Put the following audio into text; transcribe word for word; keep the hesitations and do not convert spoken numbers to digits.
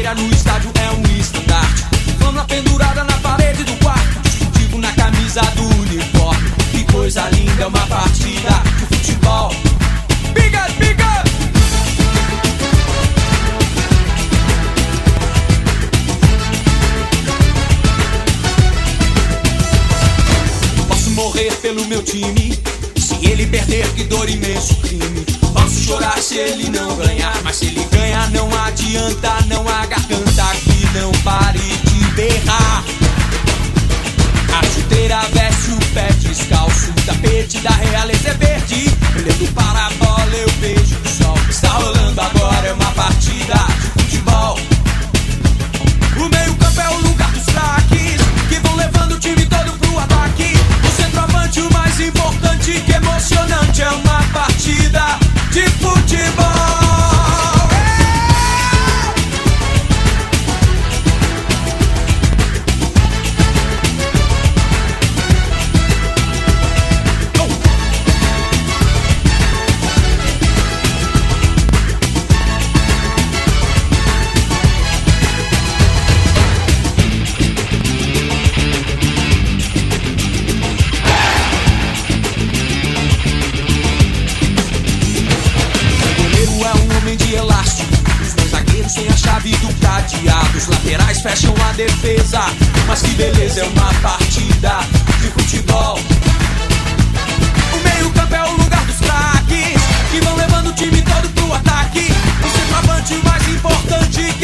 bandeira no estádio é um estandarte. Flâmula pendurada na parede do quarto, distintivo na camisa do uniforme. Que coisa linda, é uma partida de futebol. Big up, big up! Posso morrer pelo meu time, se ele perder, que dor, imenso crime. Posso chorar se ele não ganhar, mas se ele ganhar não adianta, não há garganta que não pare de berrar. A chuteira veste o pé descalço, o tapete da realeza é verde. Olhando para a bola eu vejo o sol. Está rolando agora, é uma partida de futebol. O meio campo é o lugar dos craques, que vão levando o time todo pro ataque. O centroavante, o mais importante, que emocionante, é uma partida de futebol. Sem a chave do cadeado, os laterais fecham a defesa. Mas que beleza, é uma partida de futebol. O meio campo é o lugar dos craques, que vão levando o time todo pro ataque. O centroavante, o mais importante,